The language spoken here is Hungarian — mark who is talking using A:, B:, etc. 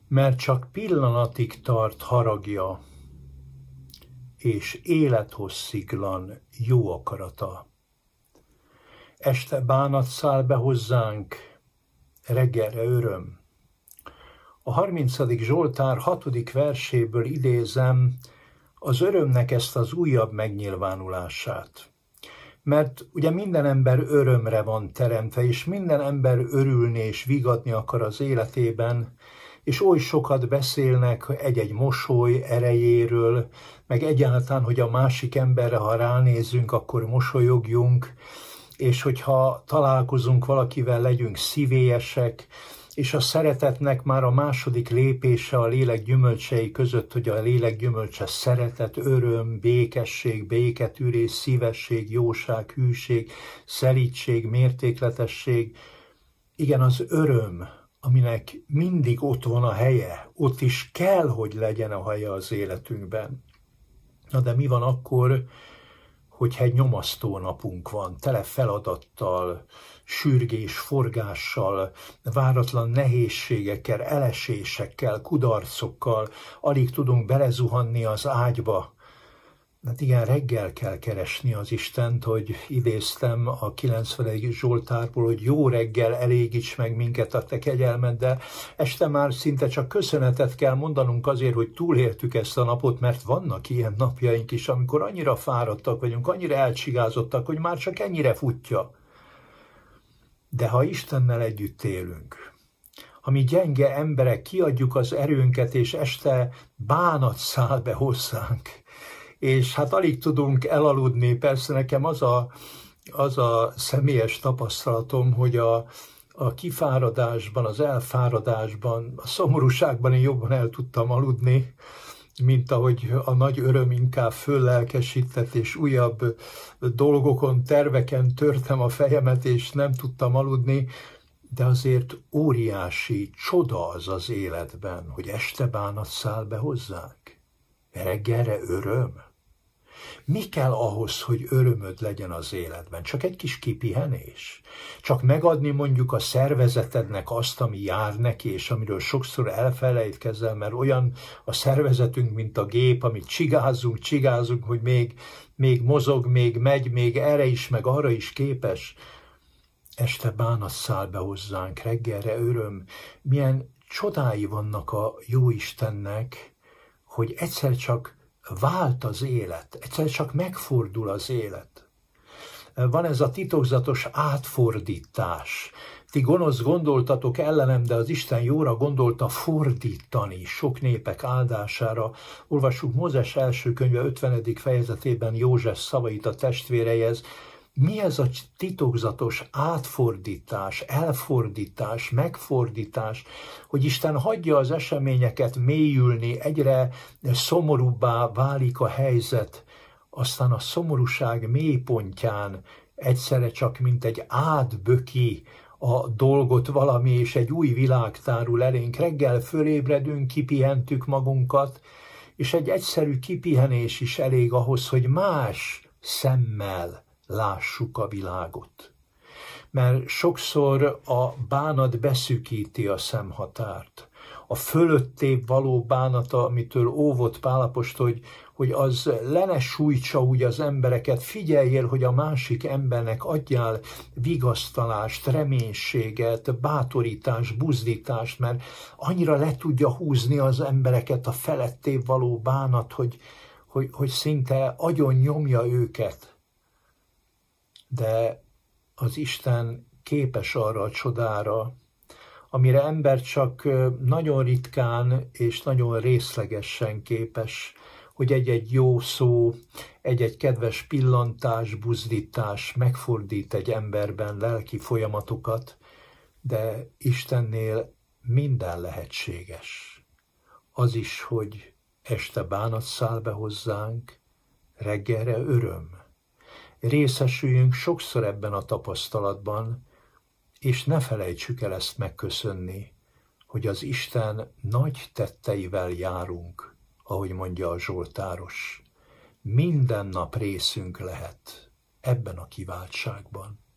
A: mert csak pillanatig tart haragja, és élethossziglan jó akarata. Este bánat száll be hozzánk, reggelre öröm. A 30. Zsoltár 6. verséből idézem az örömnek ezt az újabb megnyilvánulását. Mert ugye minden ember örömre van teremtve, és minden ember örülni és vigadni akar az életében, és oly sokat beszélnek egy-egy mosoly erejéről, meg egyáltalán, hogy a másik emberre, ha ránézünk, akkor mosolyogjunk, és hogyha találkozunk valakivel, legyünk szívélyesek, és a szeretetnek már a második lépése a lélek gyümölcsei között, hogy a lélek gyümölcse szeretet, öröm, békesség, béketűrés, szívesség, jóság, hűség, szelídség, mértékletesség. Igen, az öröm, aminek mindig ott van a helye, ott is kell, hogy legyen a helye az életünkben. Na de mi van akkor, hogyha egy nyomasztó napunk van, tele feladattal, sürgés, forgással, váratlan nehézségekkel, elesésekkel, kudarcokkal, alig tudunk belezuhanni az ágyba. Hát igen, reggel kell keresni az Istent, hogy idéztem a 90. Zsoltárból, hogy jó reggel, elégíts meg minket a te kegyelmeddel. Este már szinte csak köszönetet kell mondanunk azért, hogy túléltük ezt a napot, mert vannak ilyen napjaink is, amikor annyira fáradtak vagyunk, annyira elcsigázottak, hogy már csak ennyire futja. De ha Istennel együtt élünk, ha mi gyenge emberek kiadjuk az erőnket, és este bánat száll be hozzánk, és hát alig tudunk elaludni. Persze nekem az a személyes tapasztalatom, hogy a kifáradásban, az elfáradásban, a szomorúságban én jobban el tudtam aludni, mint ahogy a nagy öröm inkább föllelkesített, és újabb dolgokon, terveken törtem a fejemet, és nem tudtam aludni, de azért óriási csoda az az életben, hogy este bánat száll be hozzánk. Reggelre öröm. Mi kell ahhoz, hogy örömöd legyen az életben? Csak egy kis kipihenés? Csak megadni mondjuk a szervezetednek azt, ami jár neki, és amiről sokszor elfelejtkezel, mert olyan a szervezetünk, mint a gép, amit csigázunk, hogy még mozog, még megy, még erre is, meg arra is képes. Este bánat száll be hozzánk, reggelre öröm. Milyen csodái vannak a Jóistennek, hogy egyszer csak vált az élet, egyszer csak megfordul az élet. Van ez a titokzatos átfordítás. Ti gonosz gondoltatok ellenem, de az Isten jóra gondolta fordítani sok népek áldására. Olvassuk Mózes első könyve 50. fejezetében József szavait a testvéreihez. Mi ez a titokzatos átfordítás, elfordítás, megfordítás, hogy Isten hagyja az eseményeket mélyülni, egyre szomorúbbá válik a helyzet, aztán a szomorúság mélypontján egyszerre csak mint egy átböki a dolgot valami, és egy új világ tárul elénk. Reggel fölébredünk, kipihentük magunkat, és egy egyszerű kipihenés is elég ahhoz, hogy más szemmel lássuk a világot. Mert sokszor a bánat beszűkíti a szemhatárt. A fölöttébb való bánata, amitől óvott Pál apostol, hogy az le ne sújtsa úgy az embereket. Figyeljél, hogy a másik embernek adjál vigasztalást, reménységet, bátorítást, buzdítást, mert annyira le tudja húzni az embereket a felettébb való bánat, hogy szinte agyon nyomja őket. De az Isten képes arra a csodára, amire ember csak nagyon ritkán és nagyon részlegesen képes, hogy egy-egy jó szó, egy-egy kedves pillantás, buzdítás megfordít egy emberben lelki folyamatokat, de Istennél minden lehetséges. Az is, hogy este bánat száll be hozzánk, reggelre öröm. Részesüljünk sokszor ebben a tapasztalatban, és ne felejtsük el ezt megköszönni, hogy az Isten nagy tetteivel járunk, ahogy mondja a zsoltáros. Minden nap részünk lehet ebben a kiváltságban.